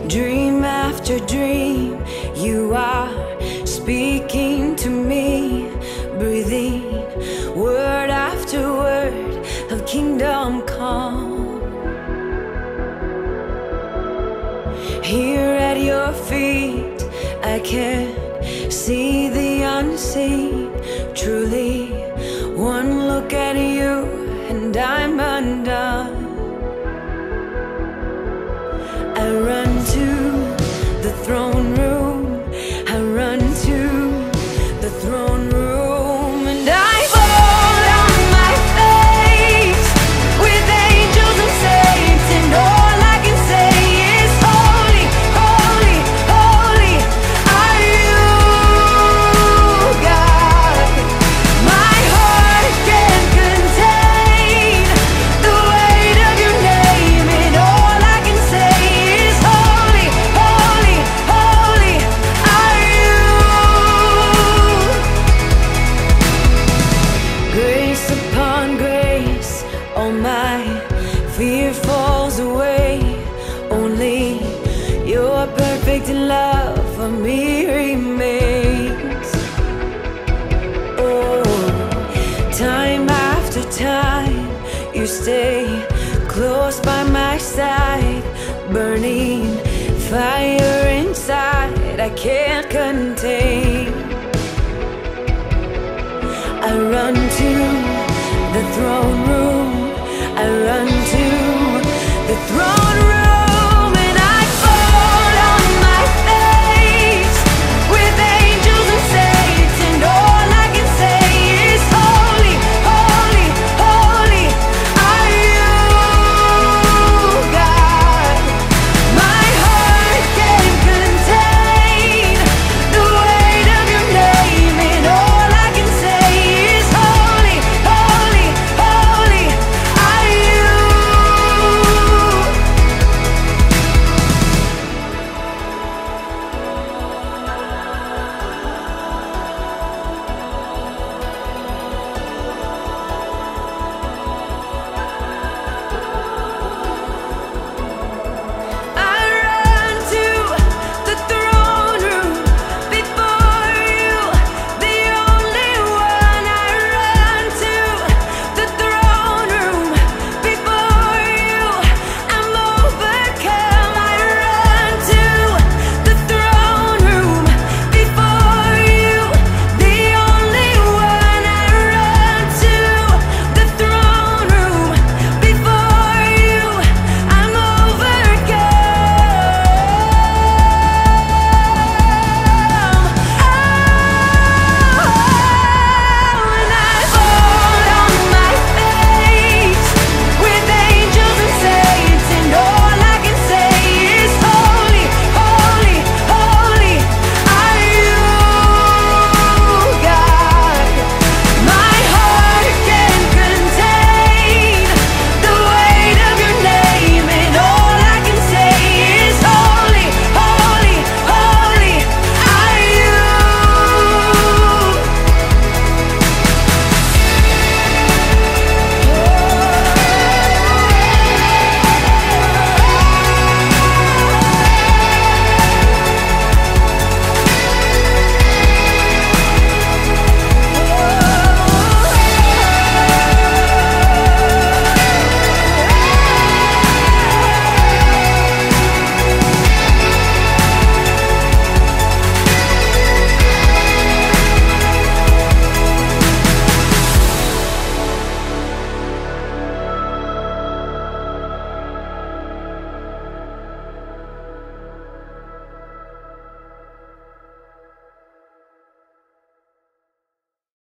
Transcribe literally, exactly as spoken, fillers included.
Dream after dream, you are speaking to me, breathing word after word of kingdom come. Here at your feet, I can see the unseen. Truly, one look at you and I'm undone. I run to the throne room, I run to the throne room, and I fall on my face with angels and saints, and all I can say is holy, holy, holy are you, God. My heart can't contain the weight of your name, and all I can say is holy, holy, holy are you. Grace upon grace, all my fear falls away. Only your perfect love for me remains. Oh, time after time, you stay close by my side, burning fire inside I can't contain. I run to the throne room, I run